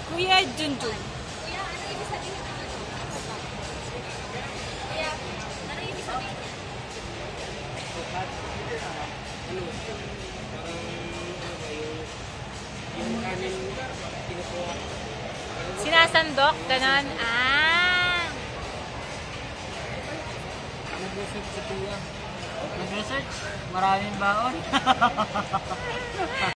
Kuya Junjun. Kuya, ano ibig sabihin ng ano? Kuya, ano ibig sabihin? Yung kanin kinukuha. Sinasandok, ganon. Ah! Nag-research si Kuya. Nag-research? Maraming baon.